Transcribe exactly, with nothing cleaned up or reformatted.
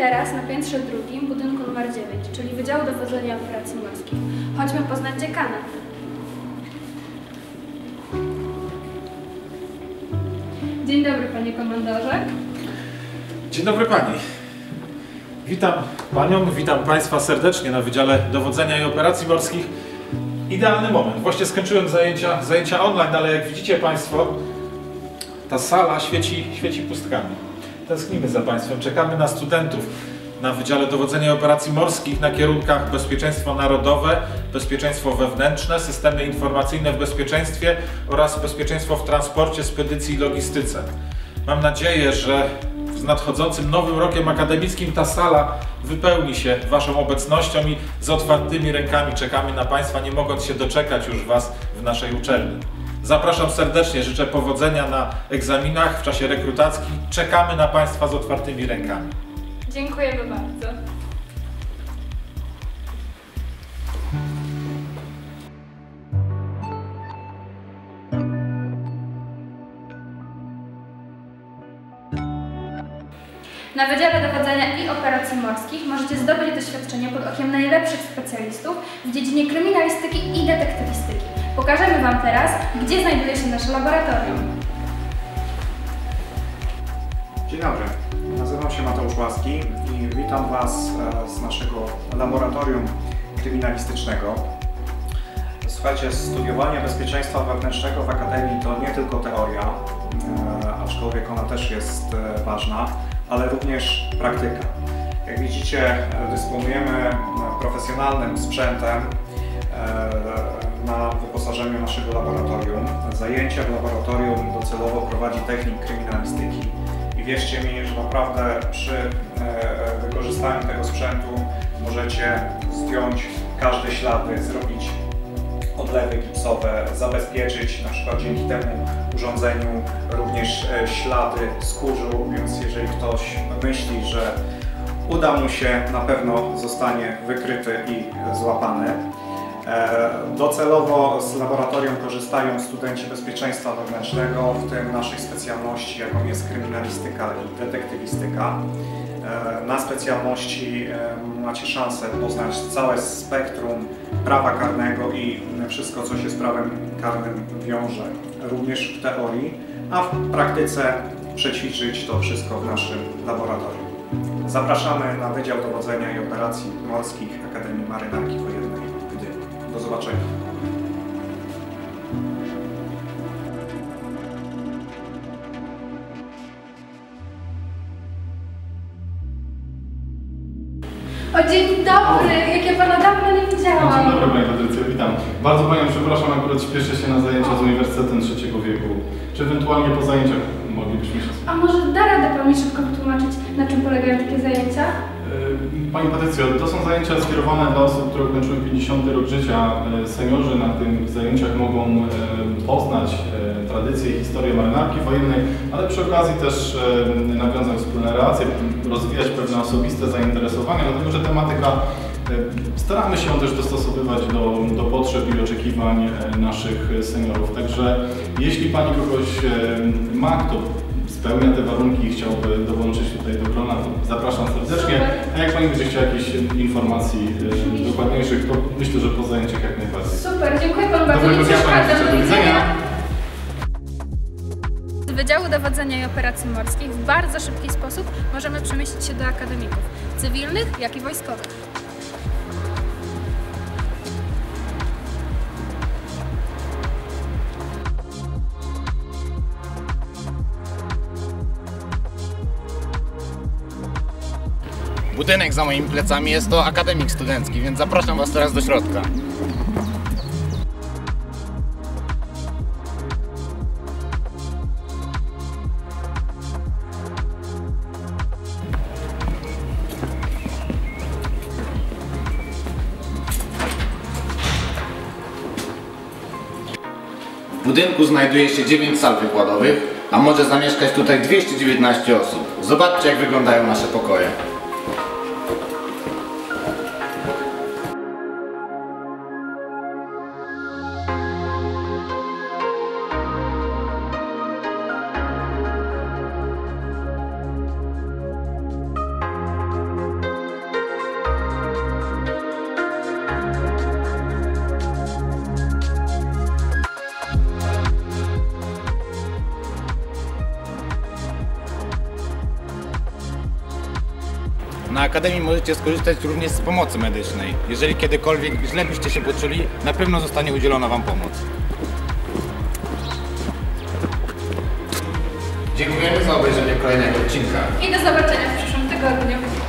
teraz na piętrze drugim, budynku numer dziewięć, czyli Wydziału Dowodzenia Operacji Morskich. Chodźmy poznać dziekana. Dzień dobry, panie komandorze. Dzień dobry pani. Witam panią, witam państwa serdecznie na Wydziale Dowodzenia i Operacji Morskich. Idealny moment. Właśnie skończyłem zajęcia, zajęcia online, ale jak widzicie państwo, ta sala świeci, świeci pustkami. Tęsknimy za państwem, czekamy na studentów na Wydziale Dowodzenia i Operacji Morskich na kierunkach bezpieczeństwo narodowe, bezpieczeństwo wewnętrzne, systemy informacyjne w bezpieczeństwie oraz bezpieczeństwo w transporcie, spedycji i logistyce. Mam nadzieję, że z nadchodzącym nowym rokiem akademickim ta sala wypełni się waszą obecnością i z otwartymi rękami czekamy na państwa, nie mogąc się doczekać już was w naszej uczelni. Zapraszam serdecznie, życzę powodzenia na egzaminach w czasie rekrutacji. Czekamy na państwa z otwartymi rękami. Dziękujemy bardzo. Na Wydziale Dowodzenia i Operacji Morskich możecie zdobyć doświadczenie pod okiem najlepszych specjalistów w dziedzinie kryminalistyki i detektywistyki. Pokażemy wam teraz, gdzie znajduje się nasze laboratorium. Dzień dobry, nazywam się Mateusz Łaski i witam was z naszego laboratorium kryminalistycznego. Słuchajcie, studiowanie bezpieczeństwa wewnętrznego w Akademii to nie tylko teoria, aczkolwiek ona też jest ważna, ale również praktyka. Jak widzicie, dysponujemy profesjonalnym sprzętem na wyposażeniu naszego laboratorium. Zajęcia w laboratorium docelowo prowadzi technik kryminalistyki i wierzcie mi, że naprawdę przy wykorzystaniu tego sprzętu możecie zdjąć każde ślady, zrobić odlewy gipsowe, zabezpieczyć na przykład dzięki temu urządzeniu również ślady z kurzu, więc jeżeli ktoś myśli, że uda mu się, na pewno zostanie wykryty i złapany. Docelowo z laboratorium korzystają studenci bezpieczeństwa wewnętrznego, w tym naszej specjalności, jaką jest kryminalistyka i detektywistyka. Na specjalności macie szansę poznać całe spektrum prawa karnego i wszystko, co się z prawem karnym wiąże, również w teorii, a w praktyce przećwiczyć to wszystko w naszym laboratorium. Zapraszamy na Wydział Dowodzenia i Operacji Morskich Akademii Marynarki Wojennej w Gdyni. Do zobaczenia. O, dzień dobry! Jak ja pana dawno nie widziałam. Dzień dobry, pani Patrycjo, witam. Bardzo panią przepraszam, akurat śpieszę się na zajęcia z Uniwersytetem Trzeciego Wieku. Czy ewentualnie po zajęciach moglibyśmy się... A może da radę pan mi szybko wytłumaczyć, na czym polegają takie zajęcia? Pani Patrycjo, to są zajęcia skierowane dla osób, które ukończyły pięćdziesiąty rok życia. Seniorzy na tych zajęciach mogą poznać tradycje i historię marynarki wojennej, ale przy okazji też nawiązać wspólne relacje, rozwijać pewne osobiste zainteresowania, dlatego że tematyka staramy się ją też dostosowywać do, do potrzeb i oczekiwań naszych seniorów. Także jeśli pani kogoś ma, kto spełnia te warunki i chciałby dołączyć tutaj do grona, to zapraszam serdecznie. A jak pani będzie chciała jakichś informacji e, dokładniejszych, to myślę, że po zajęciach jak najbardziej. Super, dziękuję panu bardzo. Dobrego dnia pani, do widzenia. Z Wydziału Dowodzenia i Operacji Morskich w bardzo szybki sposób możemy przemieścić się do akademików, cywilnych, jak i wojskowych. Budynek za moimi plecami jest to akademik studencki, więc zapraszam was teraz do środka. W budynku znajduje się dziewięć sal wykładowych, a może zamieszkać tutaj dwieście dziewiętnaście osób. Zobaczcie, jak wyglądają nasze pokoje. Na Akademii możecie skorzystać również z pomocy medycznej. Jeżeli kiedykolwiek źle byście się poczuli, na pewno zostanie udzielona Wam pomoc. Dziękujemy za obejrzenie kolejnego odcinka. I do zobaczenia w przyszłym tygodniu.